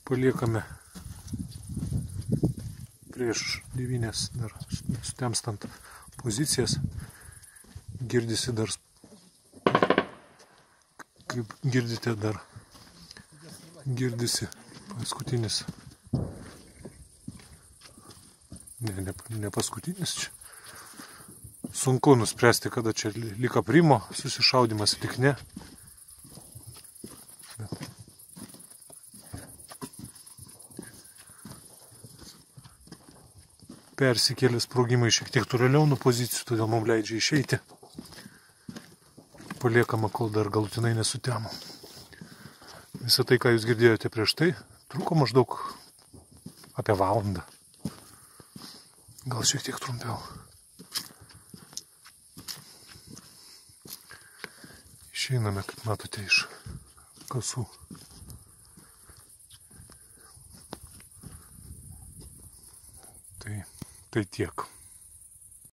Paliekame prieš 9 dar sutemstant pozicijas. Girdisi dar, kaip girdite, dar girdisi paskutinis. Ne paskutinis čia. Sunku nuspręsti, kada čia lyg aprimo susišaudimas, lyg ne. Persikėlė sprogimai šiek tiek toliau nuo pozicijų, todėl mums leidžia išeiti. Paliekama, kol dar galutinai nesutemo. Visą tai, ką jūs girdėjote prieš tai, truko maždaug apie valandą. Gal šiek tiek trumpiau. Išeiname, kaip matote, iš kasų. Tai tiek.